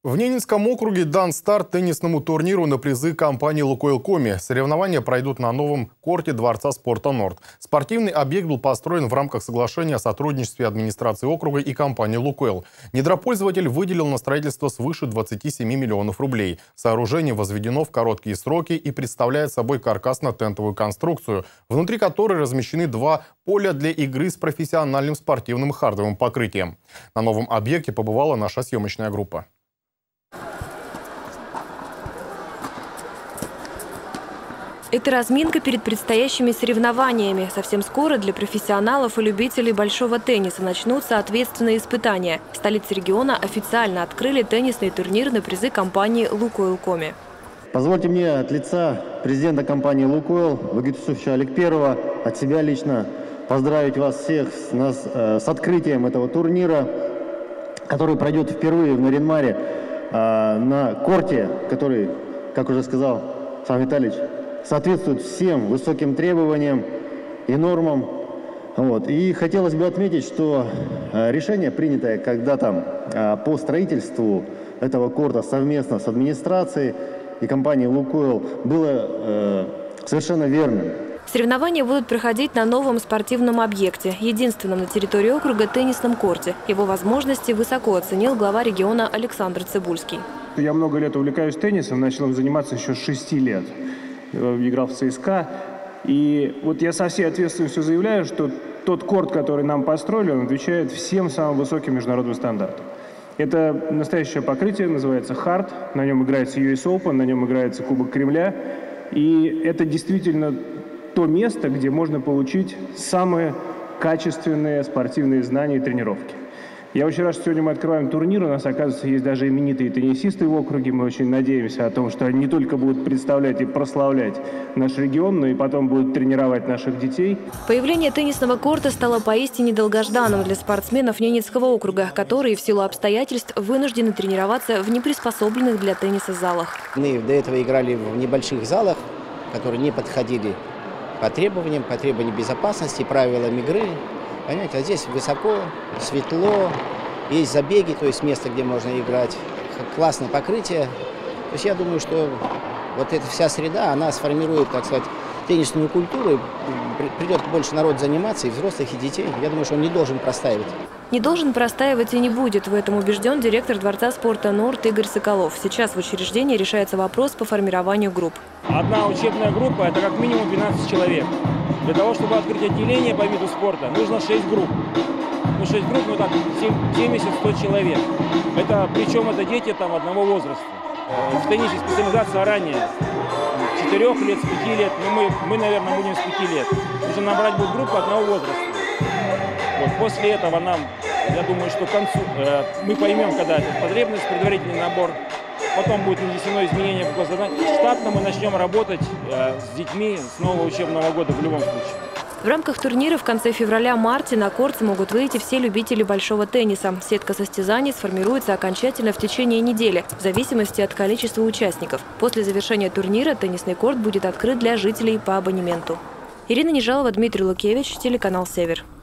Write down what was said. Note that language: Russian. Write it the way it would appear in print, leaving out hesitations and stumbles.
В Ненецком округе дан старт теннисному турниру на призы компании «Лукойл Коми». Соревнования пройдут на новом корте Дворца спорта «Норд». Спортивный объект был построен в рамках соглашения о сотрудничестве администрации округа и компании «Лукойл». Недропользователь выделил на строительство свыше 27 миллионов рублей. Сооружение возведено в короткие сроки и представляет собой каркасно-тентовую конструкцию, внутри которой размещены два поля для игры с профессиональным спортивным хардовым покрытием. На новом объекте побывала наша съемочная группа. Это разминка перед предстоящими соревнованиями. Совсем скоро для профессионалов и любителей большого тенниса начнутся ответственные испытания. В столице региона официально открыли теннисный турнир на призы компании «Лукойл Коми». Позвольте мне от лица президента компании «Лукойл» Вагитусовича Аликперова от себя лично поздравить вас всех с открытием этого турнира, который пройдет впервые в Нарьян-Маре на корте, который, как уже сказал Сан Витальевич, соответствует всем высоким требованиям и нормам. И хотелось бы отметить, что решение, принятое когда-то по строительству этого корта совместно с администрацией и компанией «Лукойл», было совершенно верным. Соревнования будут проходить на новом спортивном объекте, единственном на территории округа теннисном корте. Его возможности высоко оценил глава региона Александр Цибульский. Я много лет увлекаюсь теннисом, начал им заниматься еще с 6 лет. Играл в ЦСКА. И вот я со всей ответственностью заявляю, что тот корт, который нам построили, он отвечает всем самым высоким международным стандартам. Это настоящее покрытие, называется «Хард». На нем играется US Open, на нем играется Кубок Кремля. И это действительно то место, где можно получить самые качественные спортивные знания и тренировки. Я очень рад, что сегодня мы открываем турнир. У нас, оказывается, есть даже именитые теннисисты в округе. Мы очень надеемся о том, что они не только будут представлять и прославлять наш регион, но и потом будут тренировать наших детей. Появление теннисного корта стало поистине долгожданным для спортсменов Ненецкого округа, которые в силу обстоятельств вынуждены тренироваться в неприспособленных для тенниса залах. Мы до этого играли в небольших залах, которые не подходили по требованиям безопасности, правилам игры. Понимаете, а здесь высоко, светло, есть забеги, то есть место, где можно играть, классное покрытие. То есть я думаю, что вот эта вся среда, она сформирует, так сказать, теннисную культуру, придет больше народ заниматься, и взрослых, и детей. Я думаю, что он не должен простаивать. Не должен простаивать и не будет. В этом убежден директор Дворца спорта «Норд» Игорь Соколов. Сейчас в учреждении решается вопрос по формированию групп. Одна учебная группа – это как минимум 12 человек. Для того, чтобы открыть отделение по виду спорта, нужно 6 групп. 6 групп, так 70-100 человек. Причем это дети одного возраста. В теннисе специализация ранее. 4 лет, с 5 лет. Мы, наверное, будем с 5 лет. Нужно набрать будет группу одного возраста. После этого я думаю, что к концу мы поймем, когда это потребность, предварительный набор. Потом будет нанесено изменение по заданию. Штатно мы начнем работать с детьми с нового учебного года в любом случае. В рамках турнира в конце февраля-марте на корт смогут выйти все любители большого тенниса. Сетка состязаний сформируется окончательно в течение недели, в зависимости от количества участников. После завершения турнира теннисный корт будет открыт для жителей по абонементу. Ирина Нежалова, Дмитрий Лукевич, телеканал «Север».